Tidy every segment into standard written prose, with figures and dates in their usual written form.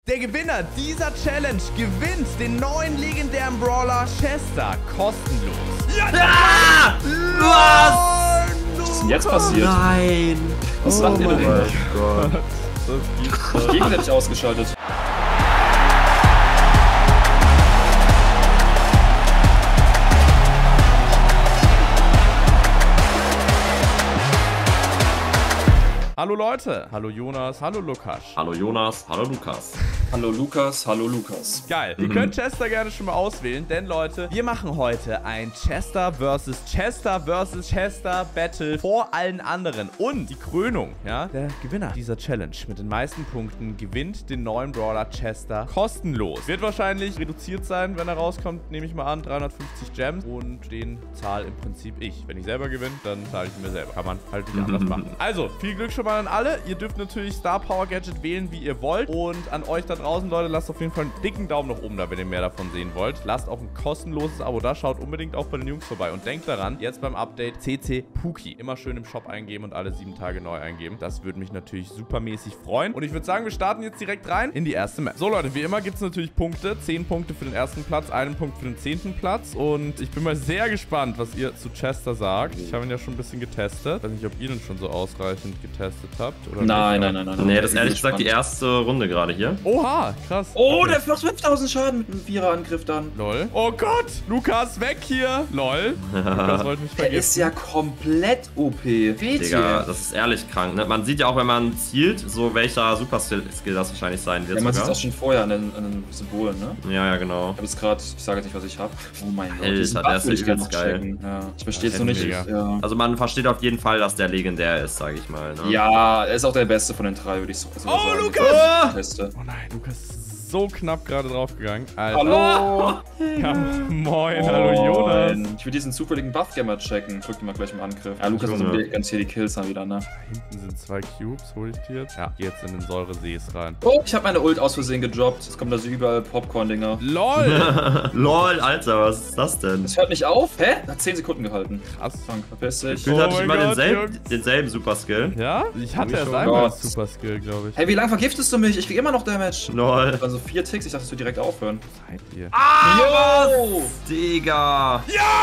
Der Gewinner dieser Challenge gewinnt den neuen legendären Brawler Chester kostenlos. Ja! Was? Was ist denn jetzt passiert? Nein! Was sagt ihr denn? Oh mein Gott. Das gibt's doch. Gegner hätte ich ausgeschaltet. Hallo Leute, hallo Jonas, hallo Lukas. Hallo Jonas, hallo Lukas. Hallo Lukas, hallo Lukas. Geil. Ihr könnt Chester gerne schon mal auswählen, denn Leute, wir machen heute ein Chester vs. Chester Battle vor allen anderen. Und die Krönung, ja, der Gewinner dieser Challenge mit den meisten Punkten gewinnt den neuen Brawler Chester kostenlos. Wird wahrscheinlich reduziert sein, wenn er rauskommt, nehme ich mal an, 350 Gems und den zahle im Prinzip ich. Wenn ich selber gewinne, dann zahle ich mir selber. Kann man halt nicht anders machen. Also, viel Glück schon mal an alle. Ihr dürft natürlich Star Power Gadget wählen, wie ihr wollt. Und an euch da draußen, Leute, lasst auf jeden Fall einen dicken Daumen nach oben da, wenn ihr mehr davon sehen wollt. Lasst auch ein kostenloses Abo da. Schaut unbedingt auch bei den Jungs vorbei. Und denkt daran, jetzt beim Update CC Puki. Immer schön im Shop eingeben und alle 7 Tage neu eingeben. Das würde mich natürlich supermäßig freuen. Und ich würde sagen, wir starten jetzt direkt rein in die erste Map. So, Leute, wie immer gibt es natürlich Punkte. 10 Punkte für den ersten Platz, 1 Punkt für den 10. Platz. Und ich bin mal sehr gespannt, was ihr zu Chester sagt. Ich habe ihn ja schon ein bisschen getestet. Ich weiß nicht, ob ihr ihn schon so ausreichend getestet habt. Oder Nein. Nee, das ist ehrlich gesagt die erste Runde gerade hier. Oha, krass. Oh, Okay. der macht 5000 Schaden mit einem Vierer-Angriff dann. Lol. Oh Gott, Lukas, weg hier. Lol. Lukas wollte mich Der vergessen. ist ja komplett OP. Weht Digga, ihr? das ist ehrlich krank, ne? Man sieht ja auch, wenn man zielt, so welcher Super-Skill das wahrscheinlich sein wird. Ja, man sieht sogar. auch schon vorher an den Symbolen, ne? Ja, genau. Ich habe jetzt gerade, ich sage jetzt nicht, was ich habe. Oh mein Gott. Alter, diesen der Buff ist will ich gerne übelst noch geil. checken. Ja, ich verstehe jetzt noch ist nicht. mega. Ja. Also man versteht auf jeden Fall, dass der legendär ist, sage ich mal. Ne? Ja, er ist auch der Beste von den 3, würde ich so sagen. Lukas! Teste. Oh nein, Lukas ist so knapp gerade draufgegangen. Alter. Hallo! Ja, moin, hallo Jonas. Ich will diesen zufälligen Buff gerne mal checken. Drück ihn mal gleich im Angriff. Ja, Lukas hat so ganz hier die Kills dann wieder, ne? Da hinten sind 2 Cubes, hol ich die jetzt? Ja, geh jetzt in den Säuresees rein. Oh, ich habe meine Ult aus Versehen gedroppt. Jetzt kommen da so überall Popcorn-Dinger. LOL! Lol, Alter, was ist das denn? Das hört nicht auf. Hä? Hat 10 Sekunden gehalten. Krass. Frank, verpiss dich. Gefühlt hatte ich mein immer Gott, denselben Super-Skill. Ja? Ich hatte erst schon einmal Gott. das Super Skill, glaube ich. Hey, wie lange vergiftest du mich? Ich krieg immer noch Damage. Lol. Das waren so 4 Ticks. Ich dachte, das wird direkt aufhören. Seid ihr? Yo! Digga.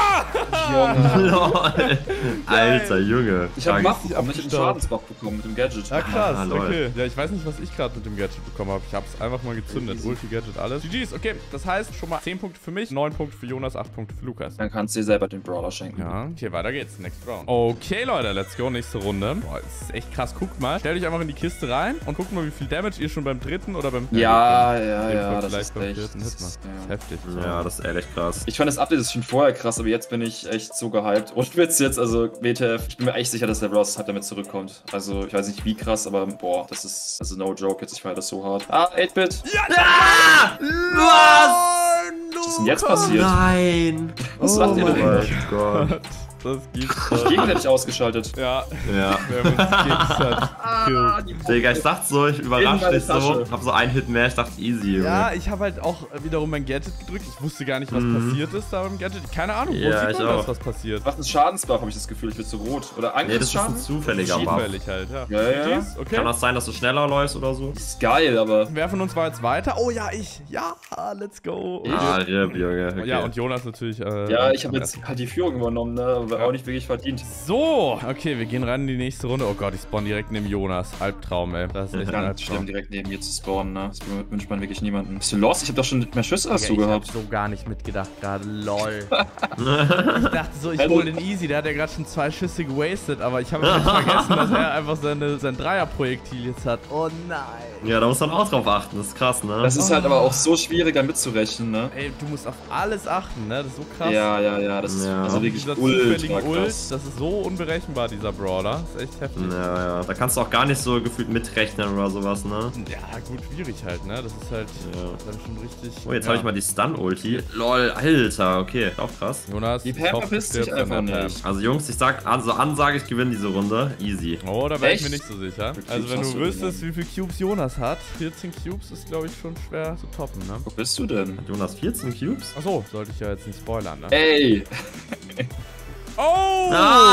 Junge. Lol. Alter, Junge. Ich habe Stark. Buff bekommen. Ich hab einen Schadensbuff bekommen mit dem Gadget. Ja, krass, Ah, lol. okay. Ja, ich weiß nicht, was ich gerade mit dem Gadget bekommen habe. Ich habe es einfach mal gezündet. Ulti, Gadget, alles. GG's, okay. Das heißt schon mal 10 Punkte für mich, 9 Punkte für Jonas, 8 Punkte für Lukas. Dann kannst du dir selber den Brawler schenken. Ja, okay, weiter geht's. Next round. Okay, Leute, let's go. Nächste Runde. Boah, das ist echt krass. Guckt mal. Stellt euch einfach in die Kiste rein und guckt mal, wie viel Damage ihr schon beim dritten oder beim Ja, das das ist ist beim echt. vierten Hit, ne? Ja. Das ist heftig. Ja, das ist ehrlich krass. Ich fand das Update ist schon vorher krass, aber jetzt bin ich echt so gehypt. Und Witz jetzt, also WTF, ich bin mir echt sicher, dass der Bros halt damit zurückkommt. Also ich weiß nicht wie krass, aber boah, das ist, also no joke, jetzt ich feiere das so hart. Ah, 8-Bit. Ah! Was? Was ist denn jetzt passiert? Nein. Was sagt ihr denn? mein Gott. Das gibt's Die doch. Gegner hätte ich ausgeschaltet. Ja, Ja. wir haben uns gegenseitig gekillt. Digga, ich dachte so, ich überrasche meine dich so. Tasche. Hab so einen Hit mehr, ich dachte easy, Junge. Ja, ich habe halt auch wiederum mein Gadget gedrückt. Ich wusste gar nicht, was passiert ist da beim Gadget. Keine Ahnung, wo Ja, sieht ich man das, auch. was passiert? Macht einen Schadensbuff, habe ich das Gefühl, ich bin zu rot. Oder Nee, das ist ein Angriffsschaden? zufälliger Buff. Zufällig halt, ja. Ja, ja. GG's, okay. Kann das sein, dass du schneller läufst oder so? Ist geil, aber Wer von uns war jetzt weiter? Oh ja, ich. Ja, let's go. Ah, RIP, Junge. Okay. Ja, und Jonas natürlich. ja, ich habe am jetzt halt die Führung übernommen, ne? Aber auch nicht wirklich verdient. So, okay, wir gehen rein in die nächste Runde. Oh Gott, ich spawn direkt neben Jonas. Albtraum, ey. Das ist echt ein Ganz Albtraum. schlimm, direkt neben mir zu spawnen, ne? Das wünscht man wirklich niemanden. Bist du lost? Ich hab doch schon mehr Schüsse als du Ich hab gehabt. so gar nicht mitgedacht gerade, lol. Ich dachte so, ich hole den easy, der hat ja gerade schon 2 Schüsse gewastet, aber ich habe vergessen, dass er einfach sein Dreierprojektil jetzt hat. Oh nein. Ja, da muss man auch drauf achten, das ist krass, ne? Das ist halt aber auch so schwierig, da mitzurechnen, ne? Ey, du musst auf alles achten, ne? Das ist so krass. Ja, das ist Ja. also wirklich Dieser ultra zufälligen Ult, krass. das ist so unberechenbar, dieser Brawler. Das ist echt heftig. Ja, da kannst du auch gar nicht so gefühlt mitrechnen oder sowas, ne? Ja, gut, schwierig halt, ne? Das ist halt Ja. dann schon richtig. Oh, jetzt ja. habe ich mal die Stun-Ulti. Lol, Alter, okay, auch krass. Jonas, Die ich Pam hoffe, du verpisst sich stirbst an einfach der Pam. nicht. Also Jungs, ich sag, also Ansage, ich gewinne diese Runde. Easy. Oh, da wäre ich mir Echt? nicht so sicher. Wie viele Also wenn Cubes du hast du wüsstest, wie viele Cubes Jonas hat, 14 Cubes ist, glaube ich, schon schwer zu toppen, ne? Wo bist du denn? Jonas 14 Cubes? Achso, sollte ich ja jetzt nicht spoilern, ne? Ey! Oh!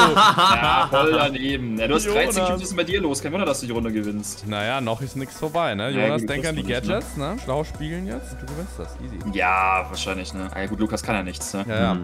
Ja, voll daneben. Ja, du hast 13 Jonas. Cubes, was ist denn bei dir los? Kein Wunder, dass du die Runde gewinnst. Naja, noch ist nichts vorbei, ne? Ja, Jonas, gut, denk das an die muss man nicht, Gadgets, ne? Schlau spielen jetzt. Du gewinnst das. Easy. Ja, wahrscheinlich, ne? Ah, ja, gut, Lukas kann ja nichts, ne? Ja, ja.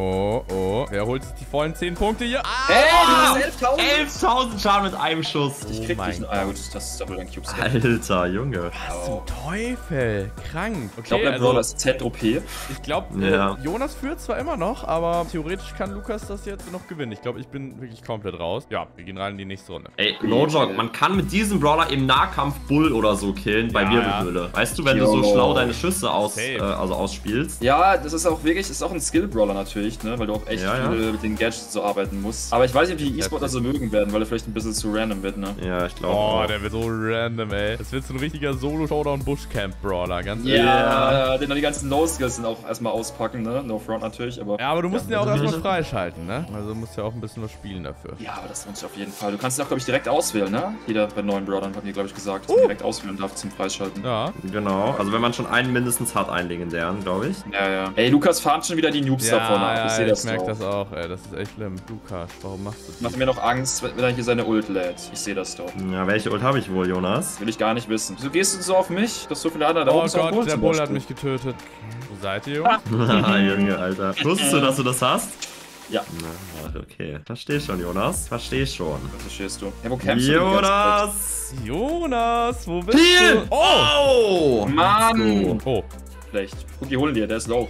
Oh. Wer holt sich die vollen 10 Punkte hier? Ah! Hey, du hast 11.000! 11.000 Schaden mit einem Schuss. Ich krieg mein dich. Ah, ja, gut, das ist doppelt dein Cubes. Alter, Junge. Was zum Teufel? Krank. Ich glaube, Okay, der Brawler ist ZOP. ich glaube, Ja. Jonas führt zwar immer noch, aber theoretisch kann Lukas das jetzt noch gewinnen. Ich glaube, ich bin wirklich komplett raus. Ja, wir gehen rein in die nächste Runde. Ey, no joke, man kann mit diesem Brawler im Nahkampf Bull oder so killen bei Ja, Wirbelhöhle. Weißt du, wenn du Jo. so schlau deine Schüsse Safe. ausspielst. Ja, das ist auch wirklich, ist auch ein Skill-Brawler natürlich, ne? Weil du auch echt Ja, viel mit den Gadgets so arbeiten musst. Aber ich weiß nicht, ob die E-Sportler so mögen werden, weil er vielleicht ein bisschen zu random wird, ne? Ja, ich glaube. Oh, der wird so random, ey. Das wird so ein richtiger Solo-Showdown-Bushcamp-Brawler, ganz ehrlich. Ja, den dann die ganzen No-Skills dann auch erstmal auspacken, ne? No Front natürlich, aber. Ja, aber du musst ihn ja auch erstmal freischalten, ne? Also du musst ja auch ein bisschen was spielen dafür. Ja, aber das lohnt sich auf jeden Fall. Du kannst ihn auch, glaube ich, direkt auswählen, ne? Jeder bei neuen Brawlern hat mir, glaube ich, gesagt, dass man direkt auswählen darf zum Freischalten. Ja. Genau, also wenn man schon einen mindestens hat, einen legendären, glaube ich. Ja. Ey, Lukas farmt schon wieder die Noobs da vorne ab. Ich sehe das merk doch. das auch, ey. Das ist echt schlimm. Lukas, warum machst du das? Macht mir noch Angst, wenn er hier seine Ult lädt. Ich sehe das doch. Ja, welche Ult habe ich wohl, Jonas? Will ich gar nicht wissen. Wieso gehst du so auf mich? Dass so viele andere da Oh oben sind? Gott, der Bull hat mich getötet. Wo seid ihr, Jungs? Junge, Alter. Wusstest du, dass du das hast? Ja, Na, okay. Versteh schon, Jonas. Versteh schon. das verstehst du. Ja, wo campst du die ganze Jonas! Jonas, wo bist Heal! du? Oh! Oh! Zeit? Mann! Oh. Schlecht. Guck, die holen dir, der ist low.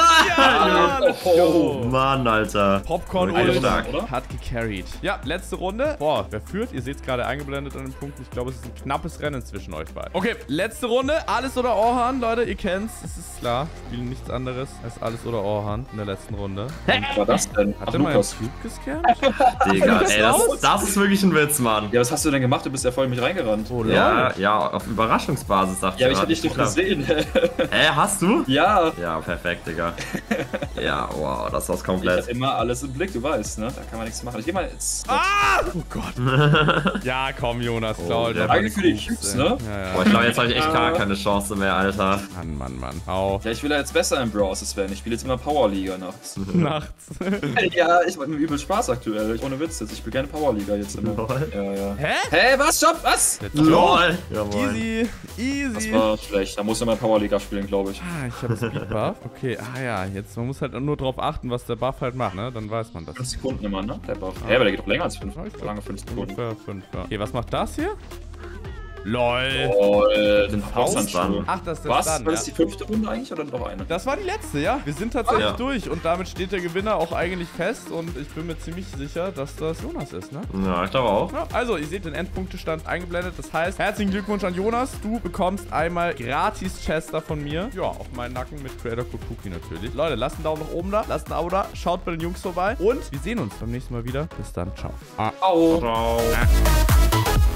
Ja, let's go. Mann, Alter. Popcorn Okay, Ult stark. oder? hat gecarried. Ja, letzte Runde. Boah, wer führt? Ihr seht es gerade eingeblendet an dem Punkt. Ich glaube, es ist ein knappes Rennen zwischen euch beiden. Okay, letzte Runde. Alles oder Orhan, Leute. Ihr kennt's. Es ist klar. Spielen nichts anderes als Alles oder Orhan in der letzten Runde. Was war das denn? Hat Ach, der mal Lukas. Cube gescampt? Digga, das ey, das ist wirklich ein Witz, Mann. Ja, was hast du denn gemacht? Du bist ja voll mit reingerannt. Oh, lol. Ja, auf Überraschungsbasis, sagt Ja, aber ich hab dich doch gesehen. Hast du? Ja. Ja, perfekt, Digga. Ja, wow, das war's Ich komplett. hab immer alles im Blick, du weißt, ne? Da kann man nichts machen. Ich geh mal jetzt. Oh Gott. Ja, komm, Jonas. Klau, der mal Danke für die Cubes, Cubes, ey. ne? Ja, Boah, ich glaube, jetzt habe ich echt gar keine Chance mehr, Alter. Mann. Au. Ja, ich will ja jetzt besser im Browsers werden. Ich spiele jetzt immer Powerliga nachts. Nachts. Ja, ich mache mir übel Spaß aktuell. Ohne Witz jetzt. Ich spiele gerne Powerliga jetzt immer. Lol. Ja. Hä? Hey, was? Stopp, was? LOL. Jawohl. Easy. Das war schlecht. Da musst du mal Powerliga spielen, glaube ich. Ah, ich habe Speed Buff. Okay, ja, jetzt, man muss halt nur drauf achten, was der Buff halt macht, ne? Dann weiß man das. 5 Sekunden immer, ne? Der Buff. Hey, aber der geht doch länger als 5. Ja, ich glaub, Lange 5 Sekunden. Ungefähr 5, ja. Okay, was macht das hier? LOL. Oh, den Faust Fausthandschuh. Ach, das ist der Was? Stun, War ja. das die 5. Runde eigentlich oder noch eine? Das war die letzte, ja. Wir sind tatsächlich Ja. durch und damit steht der Gewinner auch eigentlich fest und ich bin mir ziemlich sicher, dass das Jonas ist, ne? Ja, ich glaube auch. Ja, also, ihr seht den Endpunktestand eingeblendet. Das heißt, herzlichen Glückwunsch an Jonas. Du bekommst einmal gratis Chester von mir. Ja, auf meinen Nacken mit Creator Code Cookie natürlich. Leute, lasst einen Daumen nach oben da, lasst ein Abo da, schaut bei den Jungs vorbei und wir sehen uns beim nächsten Mal wieder. Bis dann, ciao. Au. Ciao.